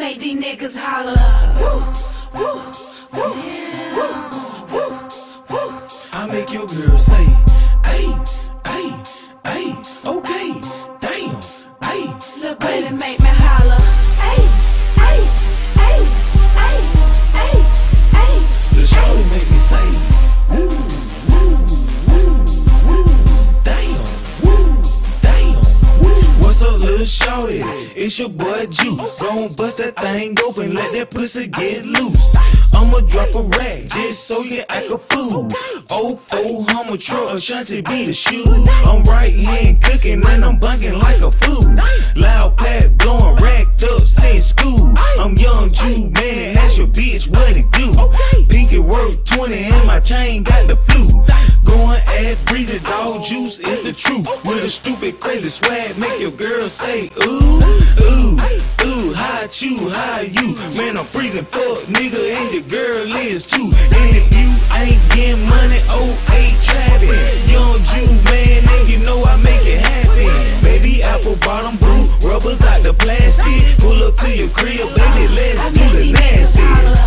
make these niggas holler. Woo, woo, woo, woo, woo, woo. I make your girl say, ay, ay, ay, okay, damn, ay, Lil' baby make me holler. Ay, ay, ay, ay, ay, ay. Lil' shawty make me say, woo, woo, woo, woo, damn, woo, damn, woo. What's up, Lil' shawty? It's your boy Juice. Gon' bust that thing open, let that pussy get loose. I'ma drop a rack just so you act a fool. Oh, Hummer truck, Ashanti be the shoe. I'm right hand cooking and I'm bunking like a fool. Loud pack blowing, racked up since school. I'm young Jew, man, ask your bitch what it do. Pinky worth 20 and my chain got the flu. Going at breezy, dog juice is the truth. With a stupid crazy swag, make your girl say ooh, ooh, ooh. How you, how you? Man, I'm freezing fuck nigga and your girl is too. And if you ain't getting money, ain't trapping. Young Jew, man, and you know I make it happen. Baby apple bottom blue, rubbers out the plastic. Pull up to your crib, baby, let's do the nasty.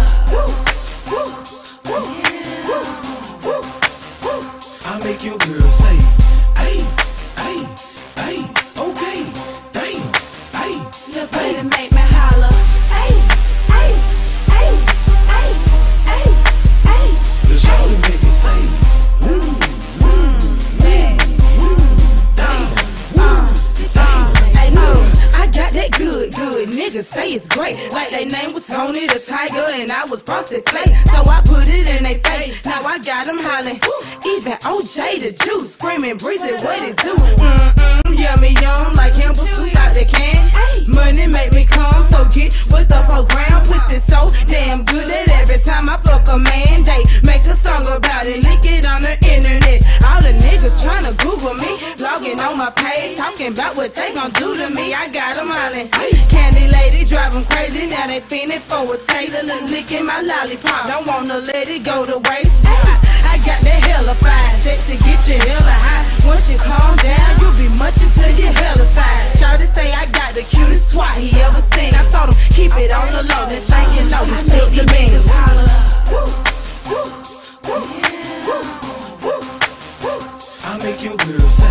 I make your girl say, ay, ay, ay, okay, damn, ay, Lil' baby make me holler. Ay, ay, ay, ay, ay, ay. Lil' shawty make me say, woo, woo, Yeah. woo, damn, Hey, look, I got that good. Niggas say it's great, like they name was Tony the Tiger and I was Frosted Flake. So I put it in they face. Now I got them hollering. Even OJ the Juice screaming, breezy, what it do? Yummy yum like Campbell soup out the can. Money make me come, so get with the program. Pussy so damn good that every time I fuck a man, they make a song about it, lick it on the internet. All the niggas tryna Google me, logging on my page, talking about what they gon' do to me. I got them hollering. Candy lady drive them crazy, now they fiending for a tater, licking my lollipop. Don't wanna let it go to waste. I got that hella fine, sex to get you hella high. Once you calm down, you'll be much until you hella tired. Shawty say I got the cutest twat he ever seen. I told him keep it on the low, then think you know we split the beans. I make your girl say